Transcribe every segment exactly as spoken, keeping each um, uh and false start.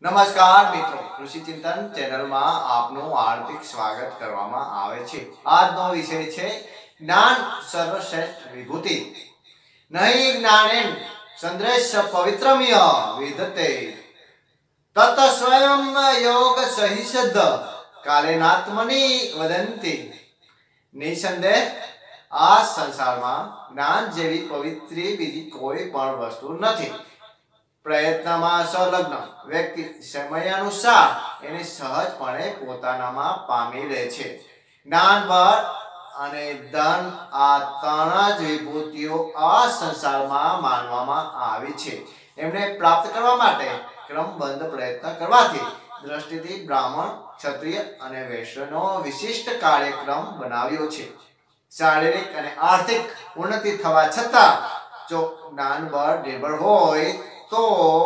નમસ્કાર મિત્રો, કૃષિ ચિંતન ચેનલમાં આપનું હાર્દિક સ્વાગત કરવામાં આવે છે। આજનો વિષય છે જ્ઞાન સર્વશ્રેષ્ઠ વિભૂતિ। નહીં જ્ઞાનેન સંદ્રેશ પવિત્રમિય વિદતે તત સ્વયં યોગ સહિષદ કાલેનાત્મની વદંતી। નિસંદેહ આ સંસારમાં જ્ઞાન જેવી પવિત્રી બીજી કોઈ પણ વસ્તુ નથી। પ્રયત્નમાં સંલગ્ન વ્યક્તિ સમય અનુસાર એને સહજપણે પોતાનામાં પામી લે છે। જ્ઞાન, બળ અને ધન આ ત્રણ જ વિભૂતિઓ આ સંસારમાં માનવામાં આવી છે। એમને પ્રાપ્ત કરવા માટે ક્રમબદ્ધ પ્રયત્ન કરવાથી દ્રષ્ટિથી બ્રાહ્મણ, ક્ષત્રિય અને વૈશ્યનો વિશિષ્ટ કાર્યક્રમ બનાવ્યો છે। શારીરિક અને આર્થિક ઉન્નતિ થવા છતાં જો જ્ઞાન બળ નિર્બળ હોય તો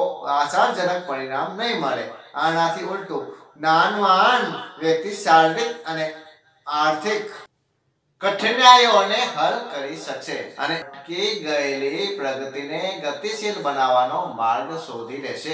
આશાજનક પરિણામ નહીં મળે। આનાથી ઉલટું જ્ઞાનવાન વ્યક્તિ શારીરિક અને આર્થિક કઠિનાઈઓને હલ કરી શકશે અને અટકી ગયેલી પ્રગતિને ગતિશીલ બનાવવાનો માર્ગ શોધી લેશે।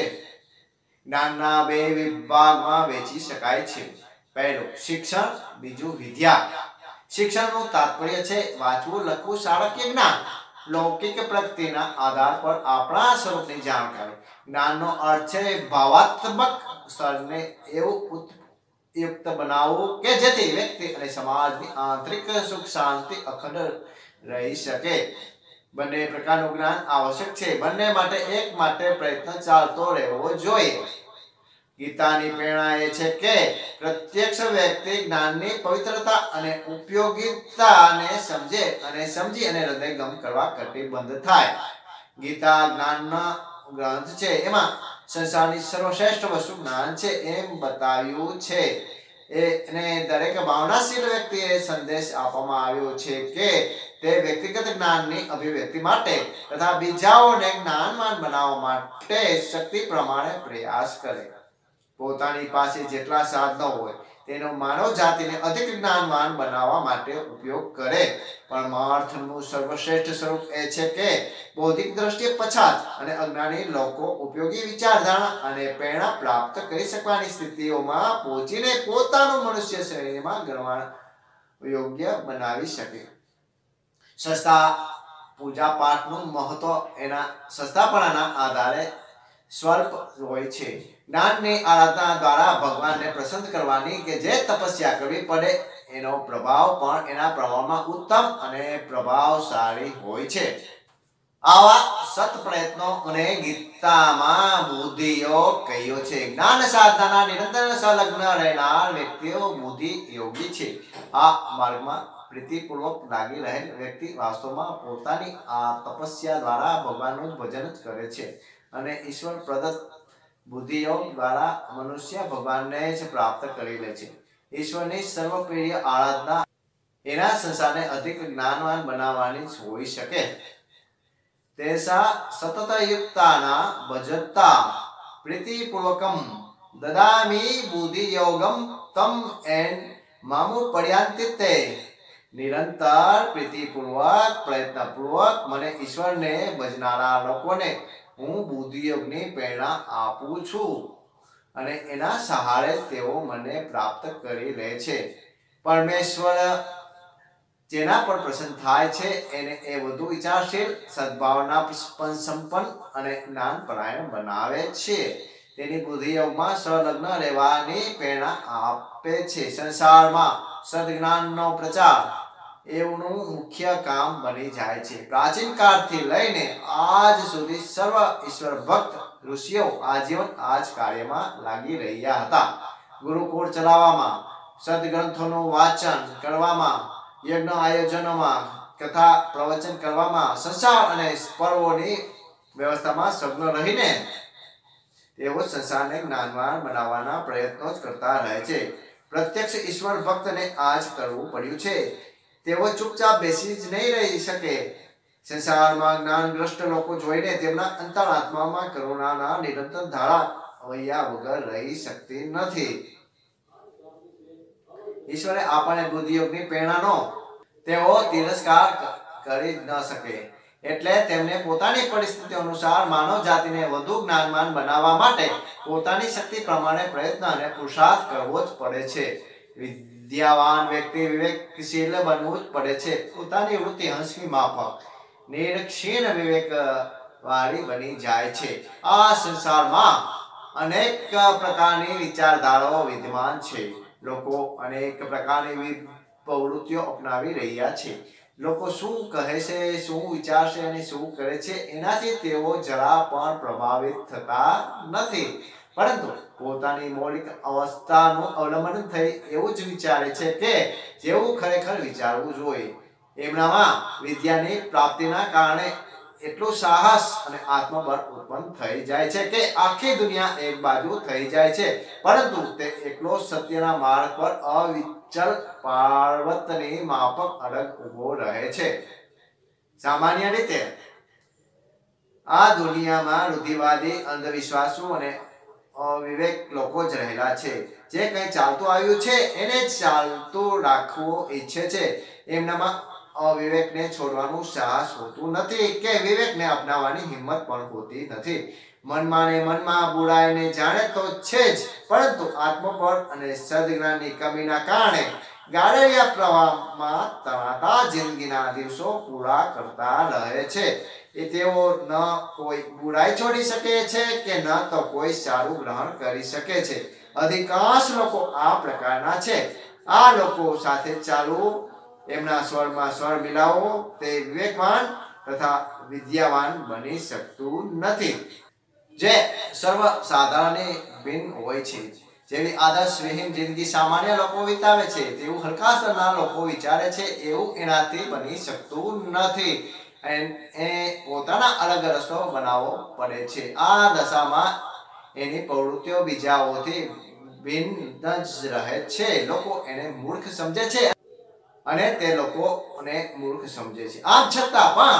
જ્ઞાનના બે વિભાગમાં વહેંચી શકાય છે। પહેલું શિક્ષણ, બીજું વિદ્યા। શિક્ષણનું તાત્પર્ય છે વાંચવું, લખવું, શાળાકીય જ્ઞાન, લૌકિક પ્રગતિના આધાર પર આપણા સ્વરૂપની જાણકારી। જ્ઞાનનો અર્થ છે ભાવાત્મક સ્તરને એવું ઉપયુક્ત બનાવવું કે જેથી વ્યક્તિ અને સમાજની આંતરિક સુખ શાંતિ અખંડ રહી શકે। બંને પ્રકારનું જ્ઞાન આવશ્યક છે। બંને માટે એક માટે પ્રયત્ન ચાલતો રહેવો જોઈએ। ગીતાની પ્રેરણા એ છે કે પ્રત્યક્ષ વ્યક્તિ જ્ઞાનની પવિત્રતા અને ઉપયોગિતાને સમજે અને સમજી અને હૃદયંગમ કરવા કટિબદ્ધ થાય। ગીતા જ્ઞાનનો ગ્રંથ છે। એમાં સંસારની સર્વશ્રેષ્ઠ વસ્તુ જ્ઞાન છે એમ બતાવ્યું છે। એને દરેક ભાવનાશીલ વ્યક્તિએ સંદેશ આપવામાં આવ્યો છે કે તે વ્યક્તિગત જ્ઞાનની અભિવ્યક્તિ માટે તથા બીજાઓને જ્ઞાનવાન બનાવવા માટે શક્તિ પ્રમાણે પ્રયાસ કરે। પોતાની પાસે જેટલા સાધનો હોય તેનો માનવ જાતિને અધિક જ્ઞાનવાન બનાવવા માટે ઉપયોગ કરે। પરમાર્થનું સર્વશ્રેષ્ઠ સ્વરૂપ એ છે કે બૌદ્ધિક દ્રષ્ટિએ પછાત અને અજ્ઞાની લોકો ઉપયોગી વિચારધારણા અને પ્રેરણા પ્રાપ્ત કરી શકવાની સ્થિતિઓમાં પહોંચીને પોતાનું મનુષ્ય શરીરમાં ગણવા યોગ્ય બનાવી શકે। સંસ્થા પૂજા પાઠનું મહત્વ એના સંસ્થાપનાના આધારે સ્વલ્પ હોય છે। જ્ઞાનની આરાધના દ્વારા ભગવાનને પ્રસન્ન કરવાની કે જે તપસ્યા કરવી પડે એનો પ્રભાવ પણ એના પ્રભાવમાં ઉત્તમ અને પ્રભાવશાળી હોય છે। આવા સત પ્રયત્નો અને ગીતામાં બુદ્ધિયોગ કહ્યો છે। જ્ઞાન સાધનાના નિરંતર સંલગ્ન રહેનાર વ્યક્તિઓ બુદ્ધિ યોગી છે। આ માર્ગમાં પ્રીતિપૂર્વક લાગી રહેલ વ્યક્તિ વાસ્તવમાં પોતાની આ તપસ્યા દ્વારા ભગવાનનું જ ભજન જ કરે છે અને ઈશ્વર પ્રદત્ત બુદ્ધિયોગ દ્વારા મનુષ્ય ભગવાનને જ પ્રાપ્ત કરી લે છે। ઈશ્વરની સર્વપ્રિય આરાધના એના સંસારને અધિક જ્ઞાનવાન બનાવવાની જ હોઈ શકે। તેસા સતત યુક્તાના ભજતા પ્રીતિપૂર્વકમ દદામી બુદ્ધિયોગમ તમ એન મામુ પર્યાંતિતે। નિરંતર પ્રીતિપૂર્વક પ્રયત્નપૂર્વક મને ઈશ્વરને ભજનારા લોકોને હું બુદ્ધિયોગની પ્રેરણા આપું છું અને એના સહારે તેઓ મને પ્રાપ્ત કરી લે છે। પરમેશ્વર જેના પર પ્રસન્ન થાય છે એને એ વધુ વિચારશીલ, સદભાવના સંપન્ન અને જ્ઞાનપરાયણ બનાવે છે। તેની બુદ્ધિયોગમાં સંલગ્ન રહેવાની પ્રેરણા આપે છે। સંસારમાં સદજ્ઞાનનો પ્રચાર એવનું મુખ્ય કામ બની જાય છે। પ્રાચીન કાળથી લઈને આજ સુધી સર્વ ઈશ્વર ભક્ત ઋષિઓ આજીવન આ જ કાર્યમાં લાગી રહ્યા હતા। ગુરુકુળ ચલાવવામાં, સદગ્રંથોનું વાંચન કરવામાં, યજ્ઞ આયોજનોમાં, કથા પ્રવચન કરવામાં, સંસાર અને પર્વોની વ્યવસ્થામાં સગ્ન રહીને તેઓ સંસારને જ્ઞાનવાન બનાવવાના પ્રયત્નો જ કરતા રહે છે। પ્રત્યક્ષ ઈશ્વર ભક્તને આ જ કરવું પડ્યું છે। તેઓ ચૂપચાપ બેસી જ નહીં રહી શકે। સંસારમાં જ્ઞાનગ્રસ્ત લોકો જોઈને તેમના અંતરાત્મામાં કરુણાના નિરંતર ધારા વહ્યા વગર રહી શકતી નથી। ઈશ્વરે આપણને બુદ્ધિયોગની પ્રેરણાનો તેઓ તિરસ્કાર કરી ન શકે। એટલે તેમને પોતાની પરિસ્થિતિ અનુસાર માનવ જાતિને વધુ જ્ઞાનવાન બનાવવા માટે પોતાની શક્તિ પ્રમાણે પ્રયત્ન અને પુરુષાર્થ કરવો જ પડે છે. વિદ્યાવાન વ્યક્તિ વિવેકશીલ બનવું જ પડે છે. પોતાની વૃત્તિ હંસની માફક નિરક્ષીણ વિવેક વાળી બની જાય છે. આ સંસારમાં અનેક પ્રકારની વિચારધારાઓ વિદ્યમાન છે. લોકો અનેક પ્રકારની પ્રવૃત્તિઓ અપનાવી રહ્યા છે. લોકો શું કહે છે, શું વિચારશે અને શું કરે છે એનાથી તેઓ જરા પણ પ્રભાવિત થતા નથી, પરંતુ પોતાની મૌલિક અવસ્થાનું અવલંબન થઈ એવું જ વિચારે છે કે જેવું ખરેખર વિચારવું જોઈએ. એમનામાં વિદ્યાની પ્રાપ્તિના કારણે એટલું સાહસ અને આત્મબળ ઉત્પન્ન થઈ જાય છે કે આખી દુનિયા એક બાજુ થઈ જાય છે, પરંતુ તે એકલો સત્યના માર્ગ પર અવિચલ પર્વતની માફક અડગ ઉભો રહે છે. સામાન્ય રીતે આ દુનિયામાં રૂઢિવાદી, અંધવિશ્વાસુ અને અવિવેક લોકો જ રહેલા છે. જે કંઈ ચાલતું આવ્યું છે એને જ ચાલતું રાખવું ઈચ્છે છે. એમનામાં અવિવેકને છોડવાનું સાહસ હોતું નથી કે વિવેકને અપનાવવાની હિંમત પણ હોતી નથી. મનમાં ને મનમાં બુરાઈને જાણે તો છે જ, પરંતુ આત્મબળ અને સદજ્ઞાનની કમીના કારણે ગાળિયા પ્રવાહમાં તણાતા જિંદગીના દિવસો પૂરા કરતા રહે છે. એ તેઓ ન કોઈ બુરાઈ છોડી શકે છે કે ન તો કોઈ સારું ગ્રહણ કરી શકે છે. અધિકાંશ લોકો આ પ્રકારના છે. આ લોકો સાથે ચાલવું, એમના સ્વરમાં સ્વર મિલાવવો તે વિવેકવાન તથા વિદ્યાવાન બની શકતું નથી. જે સર્વસાધારણ ભિન્ન હોય છે. જેવી આદર્શ વિહીન જિંદગી સામાન્ય લોકો વિતાવે છે તેવું હલકાસરના લોકો વિચારે છે એવું એનાથી બની શકતું નથી. એ પોતાના અલગ રસ્તો બનાવવો પડે છે. આ દશામાં એની પ્રવૃત્તિઓ બીજાઓથી ભિન્ન જ રહે છે. લોકો એને મૂર્ખ સમજે છે અને તે લોકોને મૂર્ખ સમજે છે. આમ છતાં પણ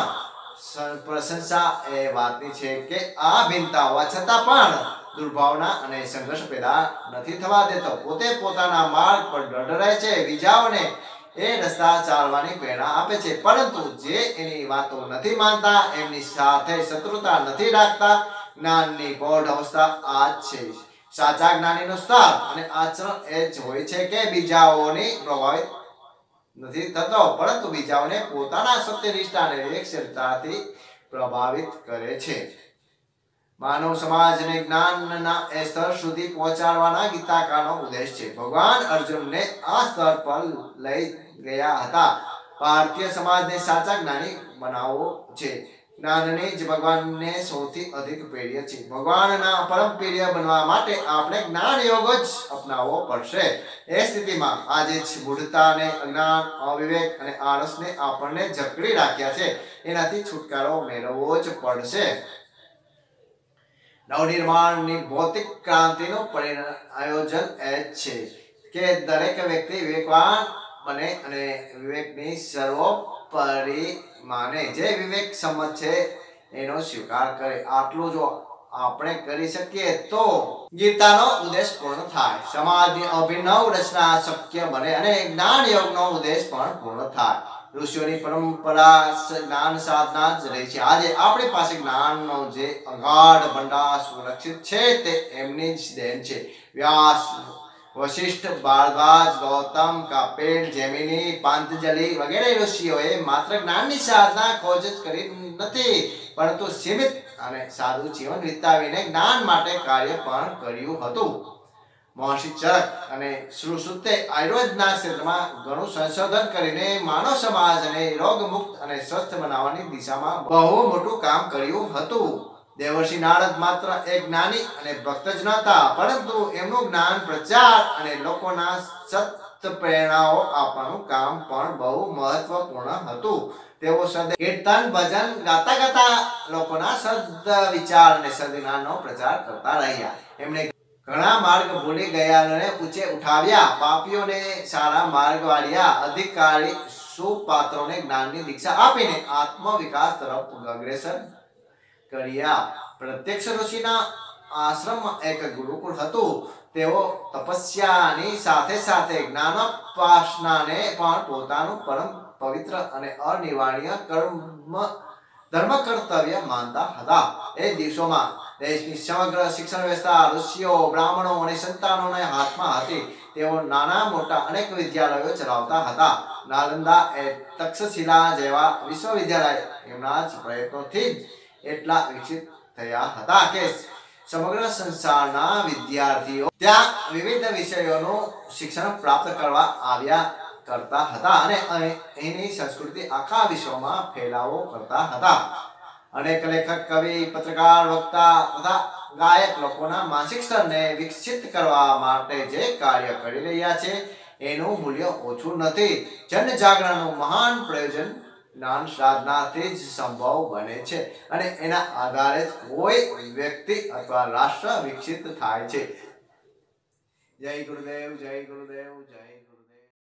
પ્રશંસા એ વાતની છે કે આ ભિન્નતા હોવા છતાં પણ દુર્ભાવના અને સંઘર્ષ પેદા નથી થવા દેતો. પોતે પોતાના માર્ગ પર દૃઢ રહે છે, બીજાઓને એ રસ્તા ચાલવાની પ્રેરણા આપે છે, પરંતુ જે એની વાતો નથી માનતા, એમની સાથે શત્રુતા નથી રાખતા. જ્ઞાનની પ્રૌઢ અવસ્થા આ જ છે. સાચા જ્ઞાનીનું સ્તર અને આચરણ એ જ હોય છે કે બીજાઓની પ્રભાવિત નથી થતો, પરંતુ બીજાઓને પોતાના સત્યનિષ્ઠા અને વિવેકશીલતાથી પ્રભાવિત કરે છે. માનવ સમાજને જ્ઞાનના એ સ્તર સુધી પહોંચાડવાના ગીતાકારનો ઉદ્દેશ છે. ભગવાન અર્જુનને આ સ્તર પર લઈ ગયા હતા. ભારતીય સમાજને સાચા જ્ઞાની બનાવવો છે. જ્ઞાનની જ ભગવાનને સૌથી અધિક પ્રિય છે. ભગવાનના પરમ પ્રિય બનવા માટે આપણે જ્ઞાન યોગ જ અપનાવવો પડશે. એ સ્થિતિમાં આજે જ મૂઢતા અને અજ્ઞાન, અવિવેક અને આળસને આપણને જકડી રાખ્યા છે, એનાથી છુટકારો મેળવવો જ પડશે. નવનિર્માણની ભૌતિક ક્રાંતિનું આયોજન એ જ છે કે દરેક વ્યક્તિ વિવેકવાન બને અને વિવેકની સર્વોપરી માને. જે વિવેક સંમત છે એનો સ્વીકાર કરે. આટલું જો આપણે કરી શકીએ તો ગીતાનો ઉદ્દેશ પૂર્ણ થાય, સમાજની અભિનવ રચના શક્ય બને અને જ્ઞાન યોગનો ઉદ્દેશ પણ પૂર્ણ થાય. ઋષિઓની પરંપરા જ્ઞાન સાધના જ રહી છે. આજે આપણી પાસે જ્ઞાનનો જે અગાઢ ભંડાર સુરક્ષિત છે તે એમની જ દેન છે. વ્યાસ, વશિષ્ઠ, ભારદ્વાજ, ગૌતમ, કપિલ, જૈમિની, પાંતજલિ વગેરે ઋષિઓએ માત્ર જ્ઞાનની સાધના ખોજ જ કરી નથી, પરંતુ સીમિત અને સાદું જીવન વિતાવીને જ્ઞાન માટે કાર્ય પણ કર્યું હતું. મહર્ષિ ચરક અને સુશ્રુતે આયુર્વેદના ક્ષેત્રમાં ઘણું સંશોધન કરીને માનવ સમાજને રોગમુક્ત અને સ્વસ્થ બનાવવાની દિશામાં બહુ મોટું કામ કર્યું હતું. દેવર્ષિ નારદ માત્ર એક જ્ઞાની અને ભક્ત જ નહોતા, પરંતુ એમનું જ્ઞાન પ્રચાર અને લોકોના સત્ય પ્રેરણાઓ આપવાનું કામ પણ બહુ મહત્વપૂર્ણ હતું. તેઓ સદૈવ કીર્તન ભજન ગાતા ગાતા લોકોના સદ વિચાર અને સદજ્ઞાનનો પ્રચાર કરતા રહ્યા. એમણે ઘણા માર્ગ ભૂલી ગયાને ઊંચે ઉઠાવ્યા, પાપીઓને સારા માર્ગ વાળ્યા, અધિકારી સુપાત્રોને જ્ઞાનની દીક્ષા આપીને આત્મ વિકાસ તરફ અગ્રેસર કર્યા. પ્રત્યક્ષ ઋષિના આશ્રમમાં એક ગુરુકુળ હતું. તેઓ તપસ્યાની સાથે સાથે જ્ઞાનોપાસનાને પણ પોતાનું પરમ પવિત્ર અને અનિવાર્ય કર્મ ધર્મ કર્તવ્ય માનતા હતા. એ દિવસોમાં દેશની સમગ્ર શિક્ષણ વ્યવસ્થા ઋષિઓ, બ્રાહ્મણો અને સંતાનોને હાથમાં હતી. તેઓ નાના મોટા અનેક વિદ્યાલયો ચલાવતા હતા. નાલંદા એ તક્ષશિલા જેવા વિશ્વવિદ્યાલય એમના જ પ્રયત્નોથી જ એટલા વિકસિત થયા હતા કે સમગ્ર સંસારના વિદ્યાર્થીઓ ત્યાં વિવિધ વિષયોનું શિક્ષણ પ્રાપ્ત કરવા આવ્યા કરતા હતા અને અહીંની સંસ્કૃતિ આખા વિશ્વમાં ફેલાવો કરતા હતા. અનેક લેખક, કવિ, પત્રકાર, વક્તા તથા ગાયક લોકોના માનસિક સ્તરને વિકસિત કરવા માટે જે કાર્ય કરી રહ્યા છે એનું મૂલ્ય ઓછું નથી. જન જાગરણનું મહાન પ્રયોજન જ્ઞાન સાધનાથી જ સંભવ બને છે અને એના આધારે જ કોઈ વ્યક્તિ અથવા રાષ્ટ્ર વિકસિત થાય છે. જય ગુરુદેવ, જય ગુરુદેવ, જય